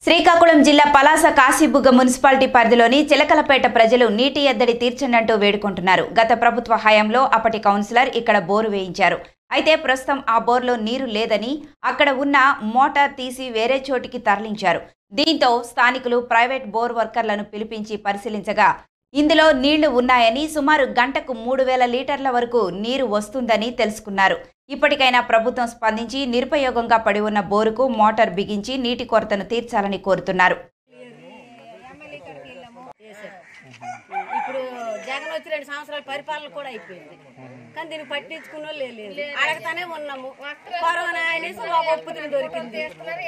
శ్రీకాకుళం జిల్లా పలాస కాశీబుగ్గ మున్సిపాలిటీ పరిధిలోని చిలకలపేట ప్రజలు నీటి ఎద్దడి తీర్చనంటూ వేడుకుంటున్నారు. గత ప్రభుత్వ హయాంలో అప్పటి కౌన్సిలర్ ఇక్కడ బోరు వేయించారు. అయితే ప్రస్తుతం ఆ బోర్లో నీరు లేదని అక్కడ ఉన్న మోటార్ తీసి వేరే చోటికి తరలించారు. దీంతో స్థానికులు ప్రైవేట్ బోర్ వర్కర్లను పిలిపించి పరిశీలించగా ఇందులో నీళ్లు ఉన్నాయని, సుమారు గంటకు 3000 లీటర్ల వరకు నీరు వస్తుందని తెలుసుకున్నారు. ఇప్పటికైనా ప్రభుత్వం స్పందించి నిరుపయోగంగా పడి ఉన్న బోరుకు మోటార్ బిగించి నీటి కొరతను తీర్చాలని కోరుతున్నారు. ఇప్పుడు జగన్ వచ్చి 2 సంవత్సరాల పరిపాలన కూడా అయిపోయింది, కానీ దీన్ని పట్టించుకున్న లేదు. అడగతానే ఉన్నాము. కరోనా అనేసి ఒక ఒప్పుతులు దొరికింది.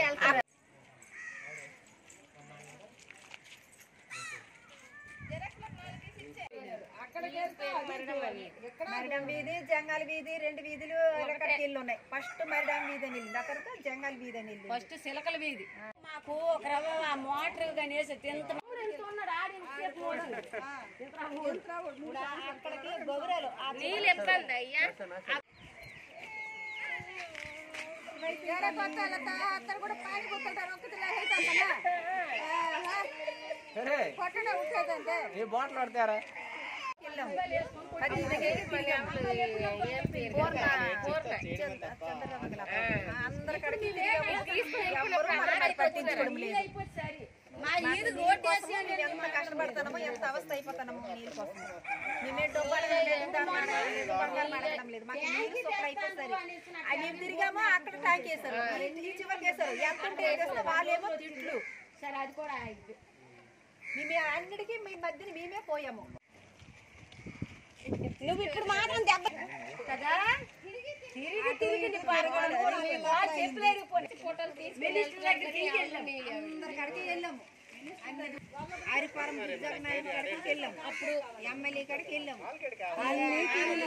మరిడం వీధి, జంగాల వీధి, 2 వీధులు ఇల్లు ఉన్నాయి. ఫస్ట్ మరిడం వీధి అని వెళ్ళింది, తర్వాత జంగాల వీధి అని వెళ్ళింది. ఫస్ట్ సిలకల వీధి. మాకు ఒక రవ్వ మోటార్ కానీ తింటున్నాడు. అక్కడికి గొర్రెలు నీళ్ళు ఇబ్బంది అయ్యా. కూడా పాని కొట్టారు బాటిల్ ఆడతారా అందరికడికి ఎంత కష్టపడతామో, ఎంత అవస్థ అయిపోతామో నీళ్ళ కోసం. మేమే డబ్బులు లేదు, మాకు నీళ్ళు సూపర్ అయిపోతారు. అవి మేము తిరిగామో అక్కడ ట్యాంక్ వేశారు, ఈ చివరికి వేశారు. ఎంత ఉంటే వాళ్ళేమో తిట్లు. సరే, అది కూడా మేమే అన్నిటికీ మీ మధ్యన మేమే పోయాము. నువ్వు ఇప్పుడు మాత్రం దెబ్బ కదా, తిరిగి తిరిగి అందరికడికి వెళ్ళాము. ఆరిపారం కాడికి వెళ్ళాము, అప్పుడు ఎమ్మెల్యే కాడికి వెళ్ళాము.